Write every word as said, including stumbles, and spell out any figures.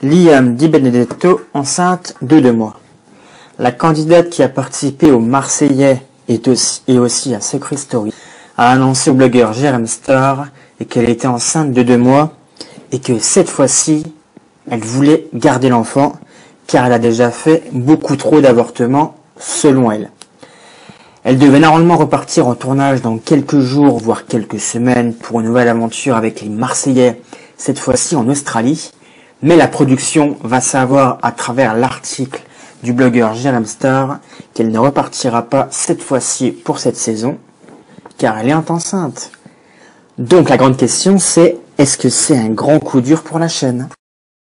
Liam Di Benedetto enceinte de deux mois. La candidate qui a participé au Marseillais et aussi, et aussi à Secret Story a annoncé au blogueur Jérém Star qu'elle était enceinte de deux mois et que cette fois-ci, elle voulait garder l'enfant car elle a déjà fait beaucoup trop d'avortements selon elle. Elle devait normalement repartir en tournage dans quelques jours, voire quelques semaines, pour une nouvelle aventure avec les Marseillais, cette fois-ci en Australie. Mais la production va savoir à travers l'article du blogueur Jérém Star qu'elle ne repartira pas cette fois-ci pour cette saison, car elle est enceinte. Donc la grande question c'est, est-ce que c'est un grand coup dur pour la chaîne ?